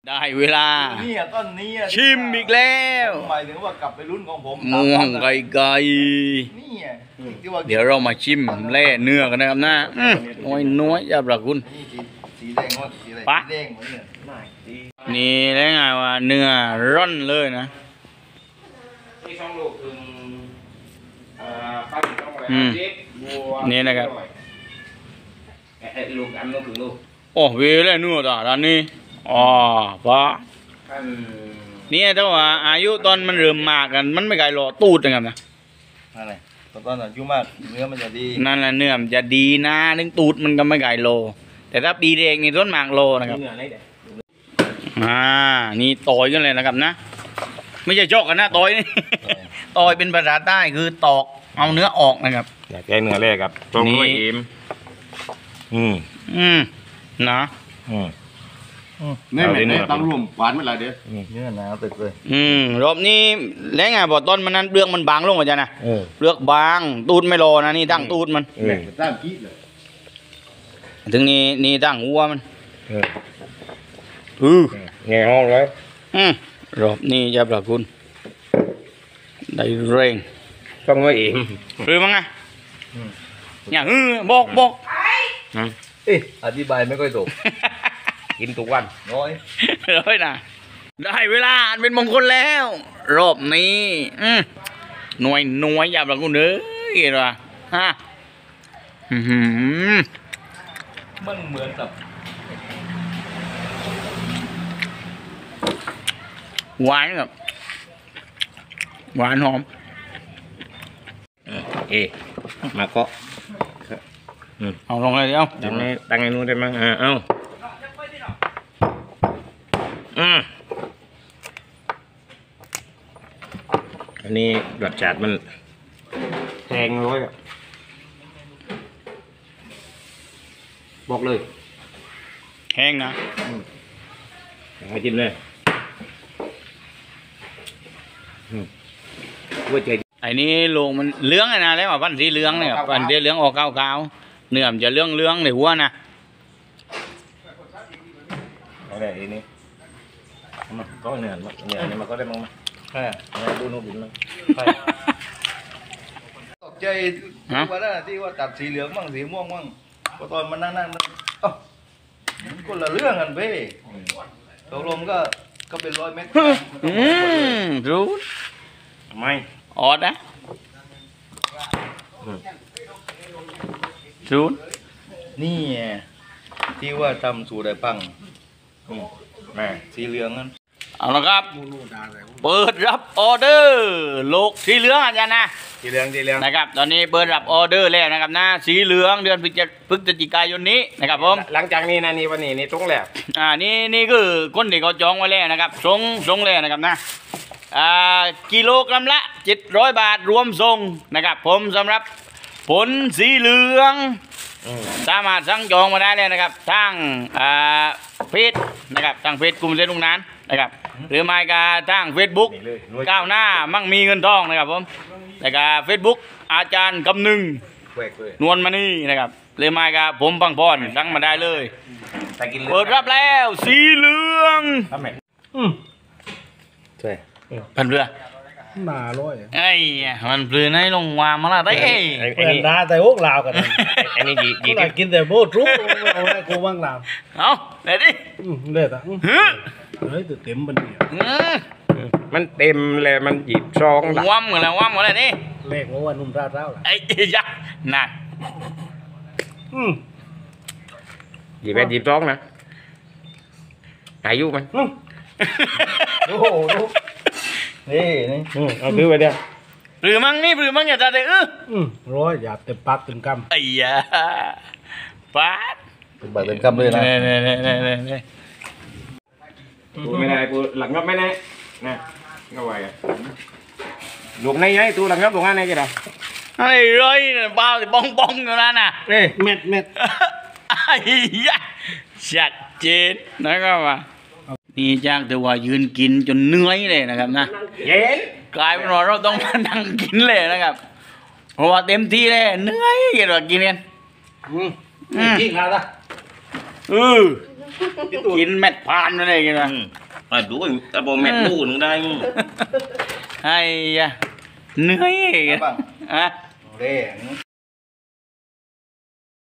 ได้เวลานี่ต้นนี้ชิมอีกแล้วหมายถึงว่ากลับไปรุ่นของผมม่วงไก่นี่เดี๋ยวเรามาชิมแล่เนื้อกันนะครับนะน้อยอย่าประคุณสีแดงว่าสีอะไรแดงเหมือนเนี่ยนี่แล้วไงว่าเนื้อร่อนเลยนะที่ช่องลูกถึงข้าวช่องอะไรนี่นะครับลูกอันลูกถึงลูกโอ้เวลเนื้อตาด้านนี้อ๋อป้านี่ถ้าว่าอายุตอนมันเริ่มมากกันมันไม่ไกลหรอกตูดนะครับนะอะไรตอนอายุมากเนื้อมันจะดีนั่นแหละเนื้อมันจะดีนะนึงตูดมันก็ไม่ไกลโลแต่ถ้าปีเด็กนี่ต้นหมากโลนะครับนี่ตอยกันเลยนะครับนะไม่ใช่จกกันนะตอยนี่ตอยเป็นภาษาใต้คือตอกเอาเนื้อออกนะครับอยากแก้เนื้อแรกครับตรงด้วยเอ็มนะนี่เหมือนตั้งรวมหวานเมื่อไรเด้อเนื้อหนาตึกเลยรอบนี้แล้วไงบอกต้นมันนั้นเปลือกมันบางลงกว่าจ้ะนะเปลือกบางตูดไม่รอนะนี่ตั้งตูดมันตั้งกี้เลยถึงนี่ตั้งหัวมันไงห้องเลยรอบนี้จะประคุณได้เร่งต้องด้วยเอ็มหรือมั้งไงอย่างบอกอธิบายไม่ค่อยถูกกินทุกวันน้อยนะได้เวลาอันเป็นมงคลแล้วรอบนี้หน่วยอย่าประคุณเอ้ยเหรอฮะมันเหมือนกับหวานครับหวานหอมมาก็เอาลงเลยเดี๋ยวตั้งไอ้นู้นได้มั้งเอาอันนี้รสชาติมันแพงเลยบอกเลยแห้งนะให้จิ้มเลยว่าใจไอ้นี่ลงมันเลื้องไงนะแล้วพันธุ์สีเหลืองเนี่ยพันธุ์สีเหลืองออกขาวเนื้อมันจะเลื้องในหัวนะอะไรนี่มันก็เนื้อนี่มันก็ได้มั้งดูนู่นดูนั่นตกใจว่าน่ะที่ว่าตัดสีเหลืองมั่งสีม่วงมั่งพอตอนมันนั่งก็ละเรื่องกันเพ่ตกลงก็เป็น100 เมตรรู้ไม่ออดนะรู้นี่ที่ว่าทำสูตรได้ปังแม่สีเหลืองนั้นเอาละครับเปิดรับออเดอร์โลกสีเหลืองอาจารย์นะสีเหลืองนะครับตอนนี้เปิดรับออเดอร์แล้วนะครับนะสีเหลืองเดือนพฤศจิกายนนี้นะครับผมหลังจากนี้นะนี่วันนี้นี่ตรงแล้วนี่คือคนที่เขาจองไว้แล้วนะครับส่งแล้วนะครับนะกิโลกรัมละ700 บาทรวมส่งนะครับผมสำหรับผลสีเหลืองสามารถสั่งจองมาได้เลยนะครับทางเฟซนะครับทางเฟซกลุ่มเซนุงนั้นนะครับหรือไม่ก็ทางเฟซบุ๊กก้าวหน้ามั่งมีเงินทองนะครับผมแล้วก็เฟซบุ๊กอาจารย์กำนึงนวลมณีนะครับหรือไม่ก็ผมปังพรสั่งมาได้เลยเปิดรับแล้วสีเหลืองใช่พันเรือมาร้อยไอ้มันเปลือยในลงวามาละได้เปิดร้านแต่พวกลาวกันอันนี้ยีกินแต่โบทุกเอาได้กูบ้างลาวเอาเด็ดดิเด็ดอ่ะเฮ้ยเต็มมันเนี่ยมันเต็มเลยมันหยิบซองว่ำกันแล้วนี่เลขว่านุ่มราดเท้าไอ้ยักษ์น่ะหยิบซองนะอายุมันโอ้โหนี่เอาซื้อไปเดี๋ยวหรือมั้งอย่าจะได้ร้อยอย่าเต็มปากเต็มคำไอ้ยาป๊าดเต็มปากเต็มคำเลยนะเนี่ยกูไม่ได้กูหลังงับไม่ได้นะก็ไหวอ่ะลูกในไงตัวหลังงับตรงนั้นไงกันไอ้ร้อยเบาแต่บ้องอยู่นั่นน่ะเม็ดไอ้ยาชัดเจนนะครับว่านี่จากแต่ว่ายืนกินจนเหนื่อยเลยนะครับนะเย็นกลายเป็นว่าเราต้องมานั่งกินเลยนะครับเพราะว่าเต็มที่เลยเหนื่อยกันว่ากินกันกินอะไรกินเม็ดพานอะไรกันวะดูแต่พอแม่ดูนึงได้ไอ้ยะเหนื่อยบ้างอ่ะเร่